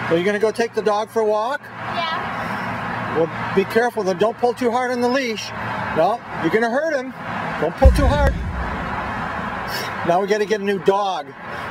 Are you going to go take the dog for a walk? Yeah. Well, be careful though. Don't pull too hard on the leash. No, you're going to hurt him. Don't pull too hard. Now we got to get a new dog.